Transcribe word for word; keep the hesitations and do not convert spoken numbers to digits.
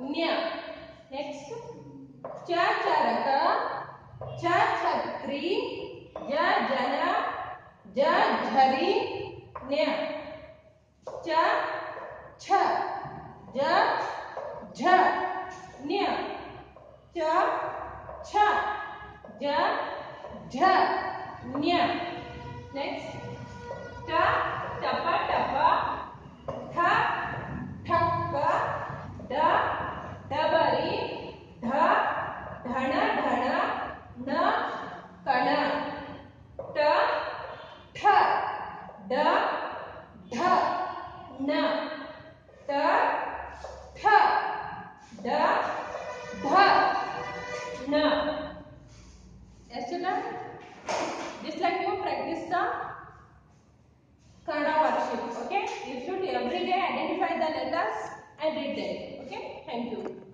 ನ್ಯ. Next ಚ ಚರಕ, ಛ ಛತ್ರಿ, ಜ ಜನ, ಜ ಝರಿ, ನ್ಯ. ಚ ಛ, ಜ ಝ, ನ್ಯ. ಚ ಛ, ಜ ಝ, ನ್ಯ. ನೆಕ್ಸ್ಟ್ ಟ ಟಪ ಟಪ, ಠ ಠಕ್ಕ, ಡ ಡಬರಿ, ಢ ಢಣ ಢಣ, ನ ಕಣ. ಟ ಠ, ಡ ಢ, ನ. ಟ ಠ, ಡ ಢ, ನ. Yes, children. Just like you practice the Kannada worksheet. Okay. You should every day identify the letters and read them. Okay. Thank you.